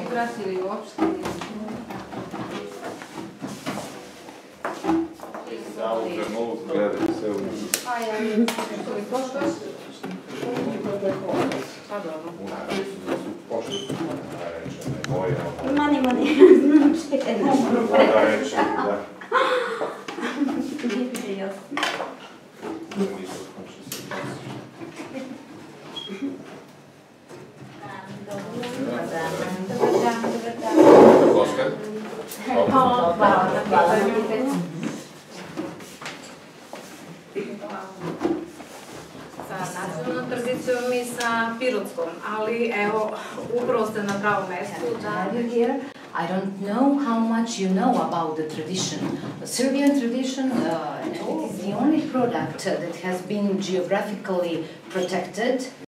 pratili uopšte nisu. Ja uđem ovu zgledam sve u njih. A ja nisam što li koštaš? Pa dobro. Su pošli. Moje, Mani. voda reći, da. Oskar? Hvala. Sa nacionalnom tradicijom i sa pirotskom, ali evo, upravo ste na pravom mjestu. I don't know how much you know about the tradition. The Serbian tradition, it is the only product that has been geographically protected